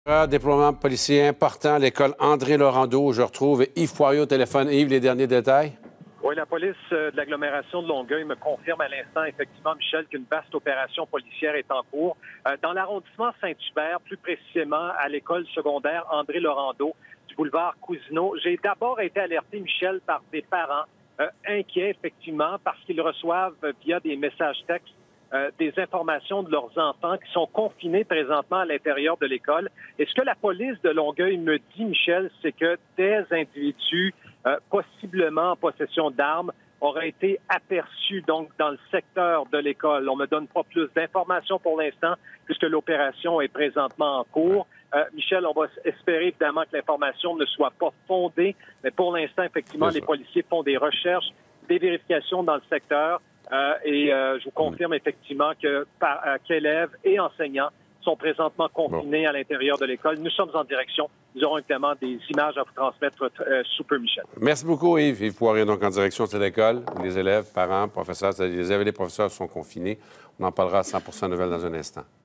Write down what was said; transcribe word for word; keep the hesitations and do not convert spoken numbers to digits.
Un déploiement policier important à l'école André Laurando. Je retrouve Yves Poirier au téléphone. Yves, les derniers détails? Oui, la police de l'agglomération de Longueuil me confirme à l'instant, effectivement, Michel, qu'une vaste opération policière est en cours. Euh, dans l'arrondissement Saint-Hubert, plus précisément à l'école secondaire André Laurando du boulevard Cousineau. J'ai d'abord été alerté, Michel, par des parents euh, inquiets, effectivement, parce qu'ils reçoivent via des messages textes Euh, des informations de leurs enfants qui sont confinés présentement à l'intérieur de l'école. Et ce que la police de Longueuil me dit, Michel, c'est que des individus, euh, possiblement en possession d'armes, auraient été aperçus donc dans le secteur de l'école. On me donne pas plus d'informations pour l'instant, puisque l'opération est présentement en cours. Euh, Michel, on va espérer évidemment que l'information ne soit pas fondée, mais pour l'instant, effectivement, les policiers font des recherches, des vérifications dans le secteur. Euh, et euh, je vous confirme effectivement que par, euh, qu'élèves et enseignants sont présentement confinés bon. à l'intérieur de l'école. Nous sommes en direction. Nous aurons évidemment des images à vous transmettre euh, sous peu, Michel. Merci beaucoup, Yves. Yves Poirier, donc en direction de cette école où les élèves, parents, professeurs, les élèves et les professeurs sont confinés. On en parlera à cent pour cent nouvelles dans un instant.